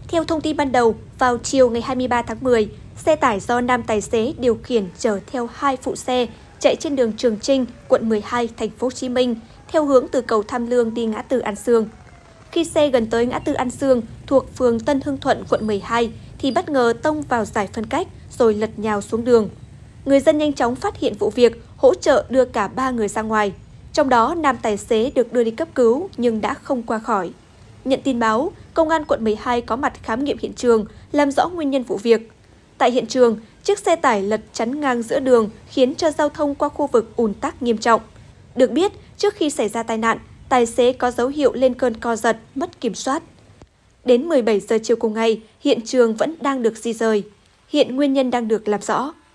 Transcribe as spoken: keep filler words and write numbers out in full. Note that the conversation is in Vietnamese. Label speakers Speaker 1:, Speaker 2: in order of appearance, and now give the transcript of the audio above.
Speaker 1: Theo thông tin ban đầu, vào chiều ngày hai mươi ba tháng mười, xe tải do nam tài xế điều khiển chở theo hai phụ xe chạy trên đường Trường Chinh, quận mười hai, thành phố Hồ Chí Minh, theo hướng từ cầu Tham Lương đi ngã tư An Sương. Khi xe gần tới ngã tư An Sương thuộc phường Tân Hưng Thuận, quận mười hai, thì bất ngờ tông vào giải phân cách rồi lật nhào xuống đường. Người dân nhanh chóng phát hiện vụ việc, hỗ trợ đưa cả ba người ra ngoài. Trong đó, nam tài xế được đưa đi cấp cứu nhưng đã không qua khỏi. Nhận tin báo, Công an quận mười hai có mặt khám nghiệm hiện trường, làm rõ nguyên nhân vụ việc. Tại hiện trường, chiếc xe tải lật chắn ngang giữa đường khiến cho giao thông qua khu vực ùn tắc nghiêm trọng. Được biết, trước khi xảy ra tai nạn, tài xế có dấu hiệu lên cơn co giật, mất kiểm soát. Đến mười bảy giờ chiều cùng ngày, hiện trường vẫn đang được di rời. Hiện nguyên nhân đang được làm rõ.